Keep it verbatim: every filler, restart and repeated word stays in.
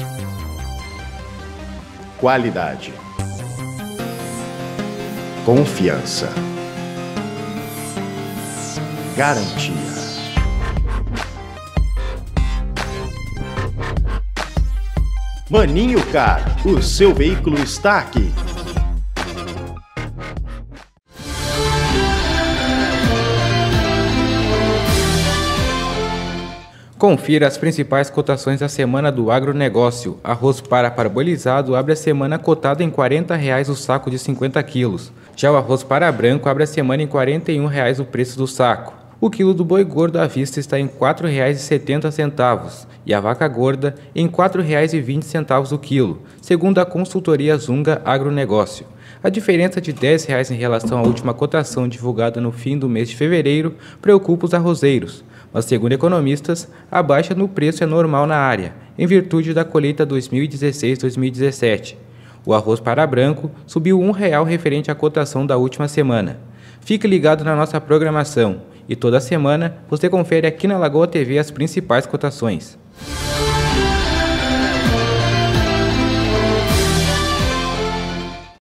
Qualidade. Confiança. Garantia. Maninho Car, o seu veículo está aqui. Confira as principais cotações da semana do agronegócio. Arroz para parbolizado abre a semana cotado em quarenta reais o saco de cinquenta quilos. Já o arroz para branco abre a semana em quarenta e um reais o preço do saco. O quilo do boi gordo à vista está em quatro reais e setenta centavos e a vaca gorda em quatro reais e vinte centavos o quilo, segundo a consultoria Zunga Agronegócio. A diferença de dez reais em relação à última cotação divulgada no fim do mês de fevereiro preocupa os arrozeiros, mas segundo economistas, a baixa no preço é normal na área, em virtude da colheita dois mil e dezesseis dois mil e dezessete. O arroz para branco subiu um real referente à cotação da última semana. Fique ligado na nossa programação e toda semana você confere aqui na Lagoa T V as principais cotações.